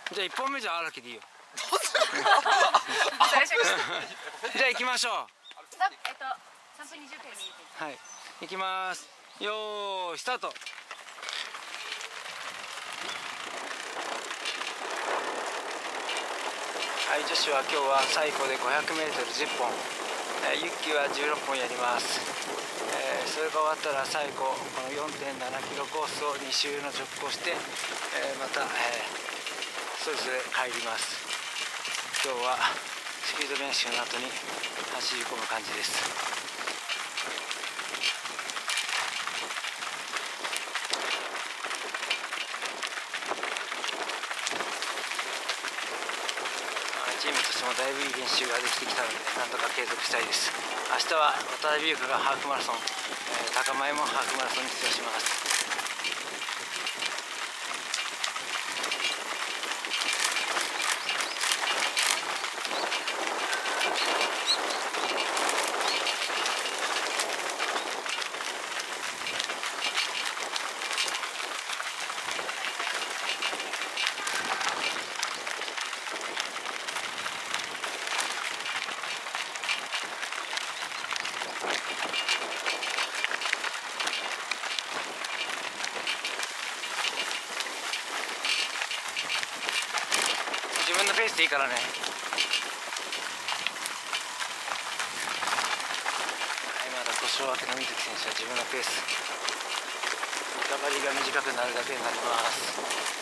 じゃあ1本目じゃ荒木でいいよ。 最初にじゃあ行きましょう。 3分20分に。 はい、行きます。よーいスタート。はい、女子は今日は最高で 500m10 本、ユッキーは16本やります。それが終わったら最後この 4.7 キロコースを2周の直行して、また、それぞれ帰ります。今日はスピード練習の後に走り込む感じです。チームとしてもだいぶいい練習ができてきたので、なんとか継続したいです。明日は渡辺優香がハーフマラソン、高前もハーフマラソンに出場します。自分のペースでいいからね。はい、まだ故障明けの水木選手は自分のペース、リカバリーが短くなるだけになります。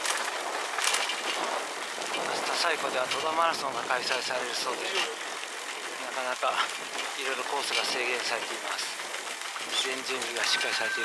明日最後では戸田マラソンが開催されるそうで、なかなかいろいろコースが制限されています。事前準備がしっかりされています。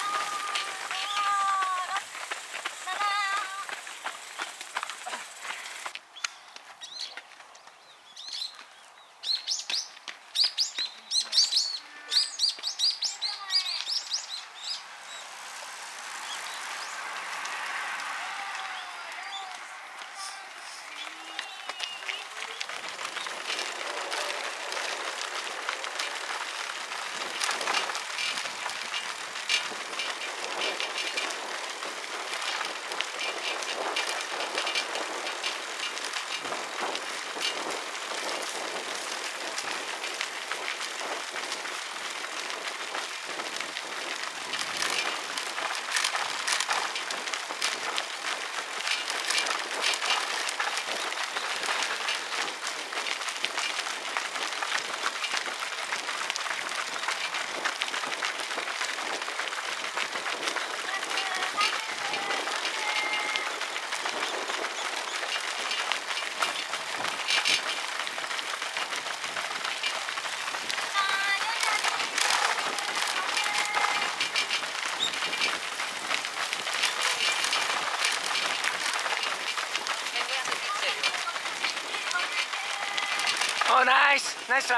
お、ナイスナイスラン。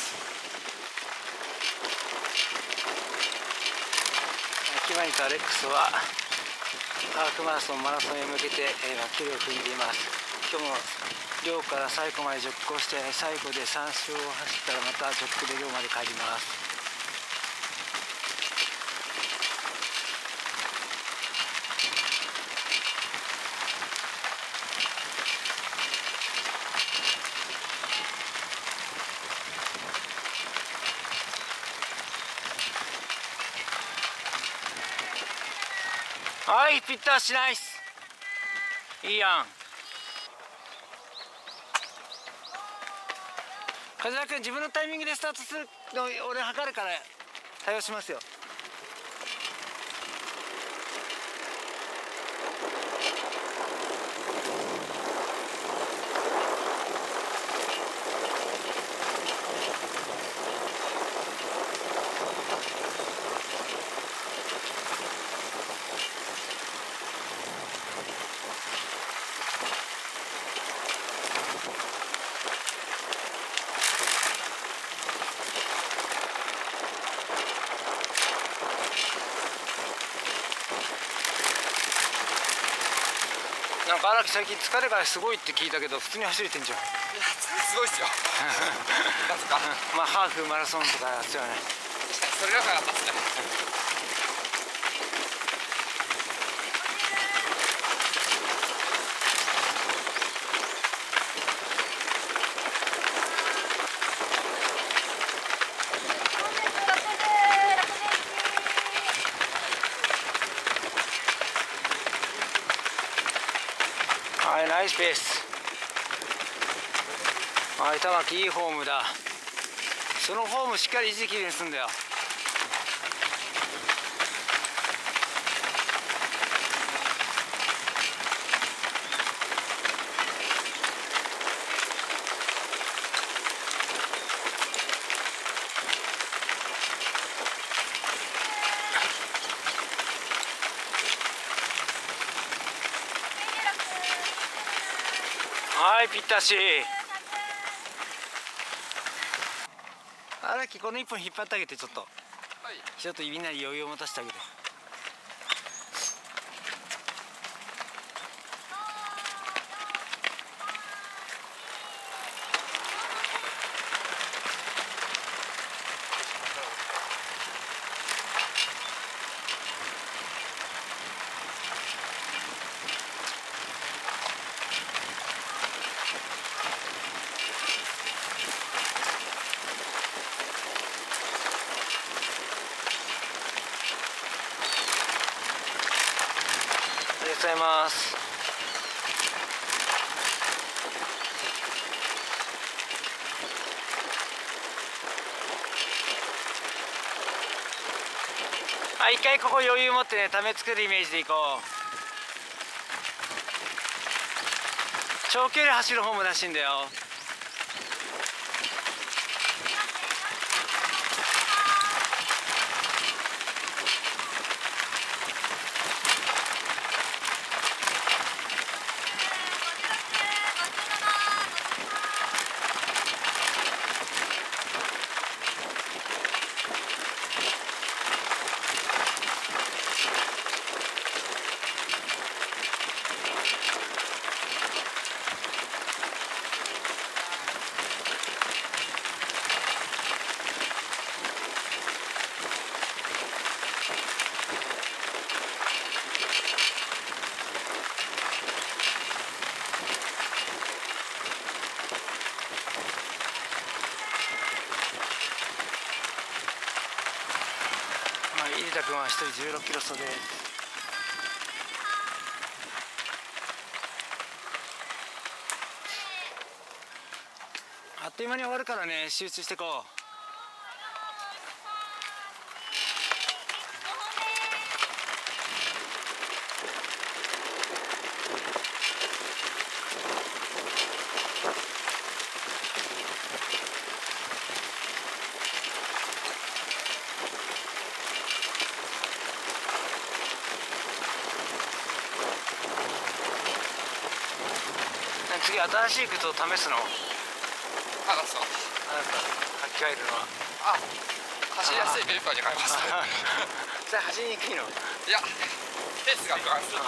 キマニとアレックスはハーフマラソン、マラソンへ向けて、距離を踏んでいます。今日も寮から最後までジョッグをして、最後で3周を走ったらまたジョッグで寮まで帰ります。はい、ピッターしナイス。いいやん。風間君、自分のタイミングでスタートするの俺測るから対応しますよ。なんか荒木最近疲れがすごいって聞いたけど、普通に走れてんじゃん。いや、すごいっすよ。なんとか。 まあハーフマラソンとかやってたよね。 それがかかったっすね。 はい、ナイスペース。はい、玉木いいフォームだ。そのフォームしっかり維持できるようにするんだよ。はい、ぴったし。荒木、この一本引っ張ってあげて、ちょっと。 はい。 ちょっとみんなに余裕を持たせてあげて。ありがとうございます。はい、一回ここ余裕持ってね、ため作るイメージでいこう。長距離走る方もらしいんだよ。入田君は1人16キロ走です。あっという間に終わるからね、集中していこう。次新しい靴を試すの？ あ、そう。 あなた履き替えるのは。 あ、走りやすいペーパーに変えました。 それ走りにくいの？ いや、ペースが不安する。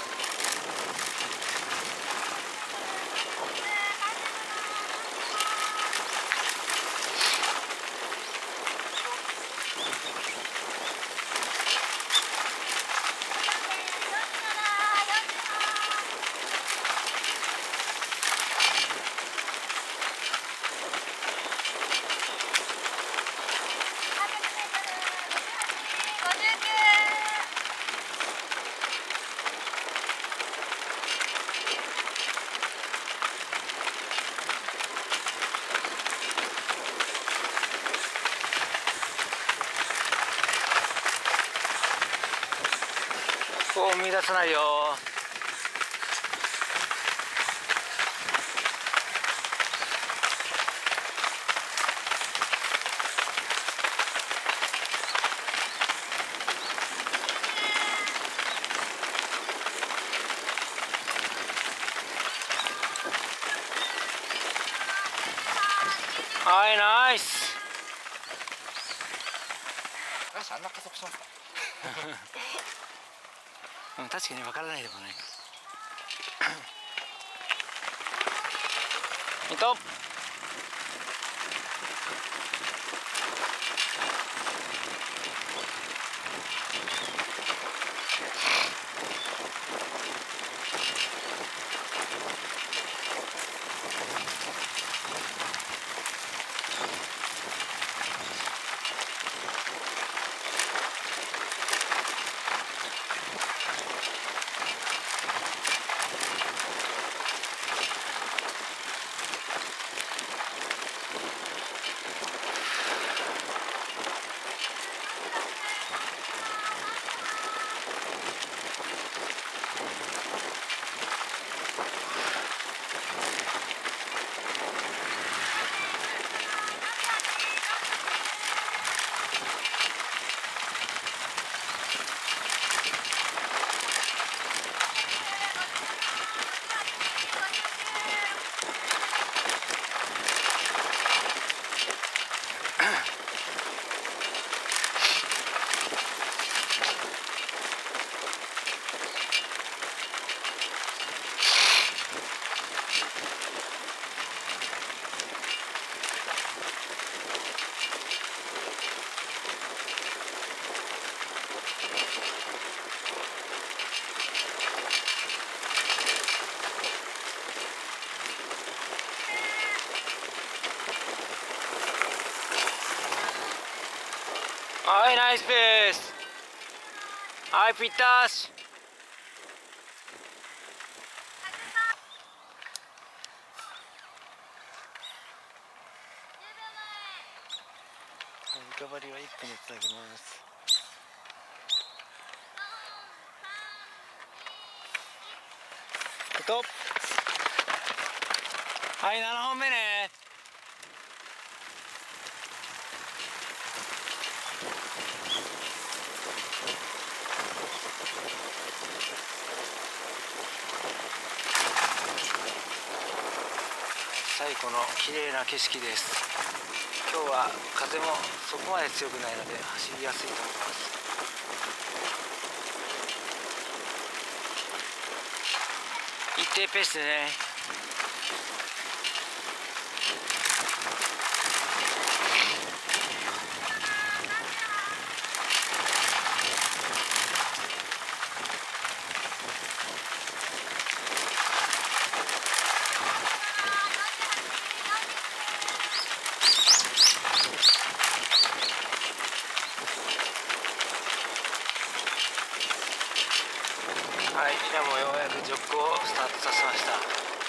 ここを生み出さないよ。はい、ナイス。 よし、あんな加速しますか。 うん、確かに分からないでもない。いと。 ナイスペース。はい、ぴったし。リカバリーは1分でつなぎます。はい、7本目ね。最古の綺麗な景色です。今日は風もそこまで強くないので走りやすいと思います。一定ペースでね。はい、今もようやくジョッグをスタートさせました。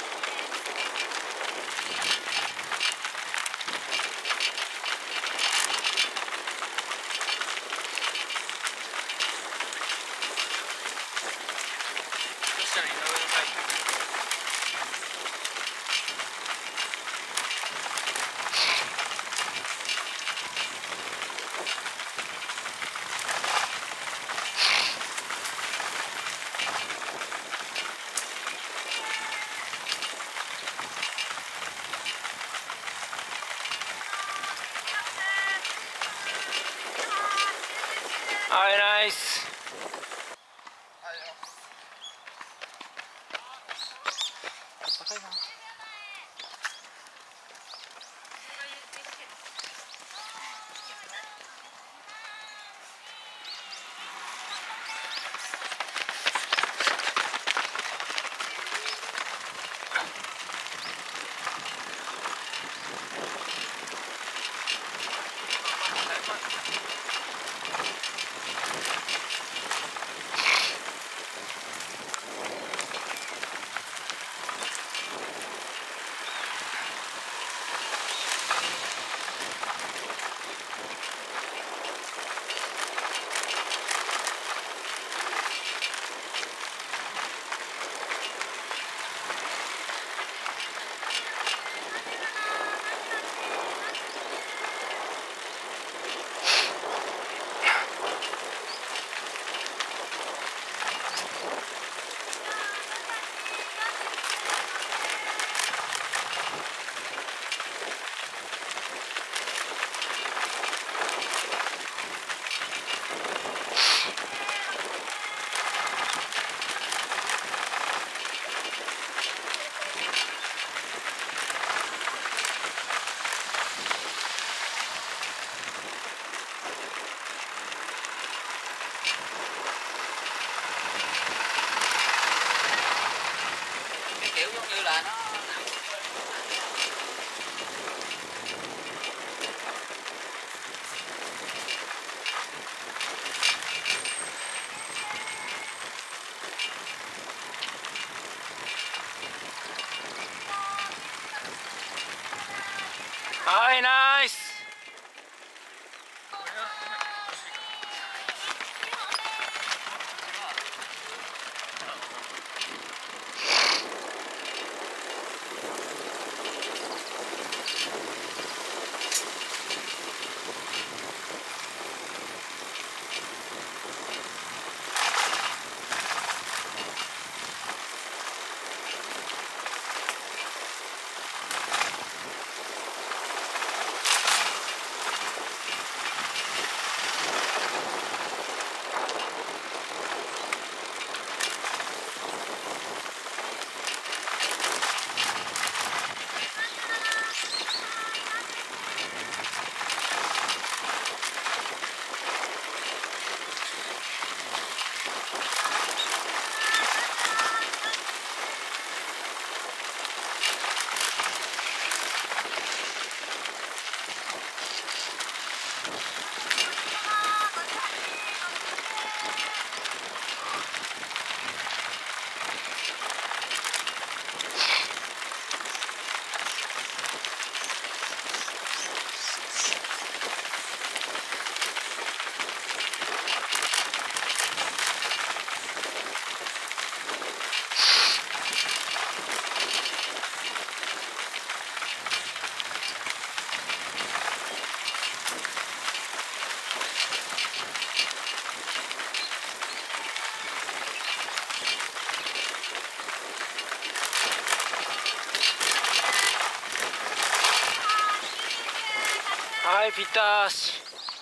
はい、ナイス。高いな。 kiểu giống như là nó はい、ナイス。 はいぴったし。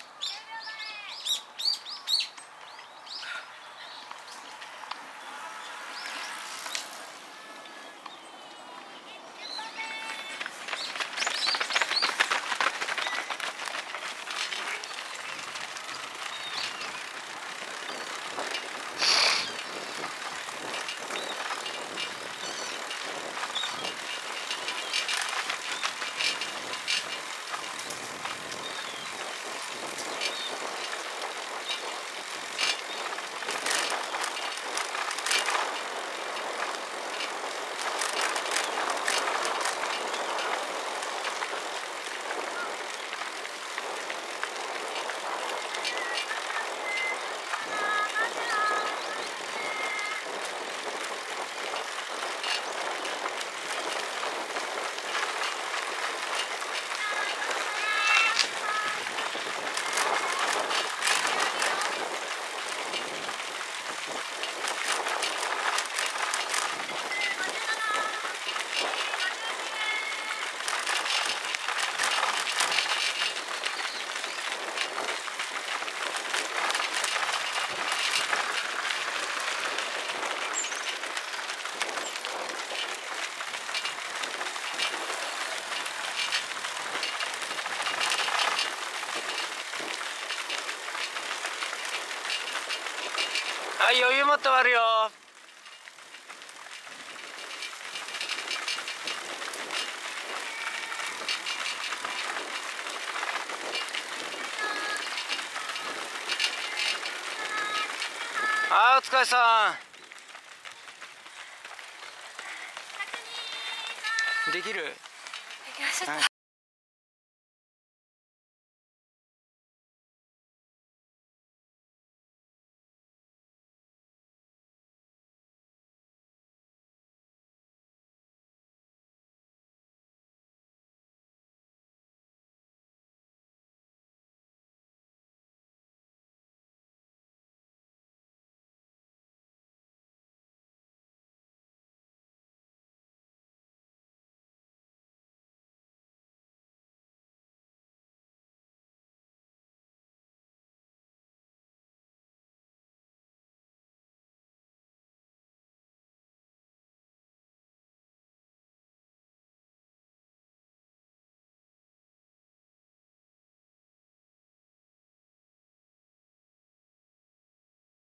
はい、余裕持って終わるよ。はい、お疲れさん。できる？ できました。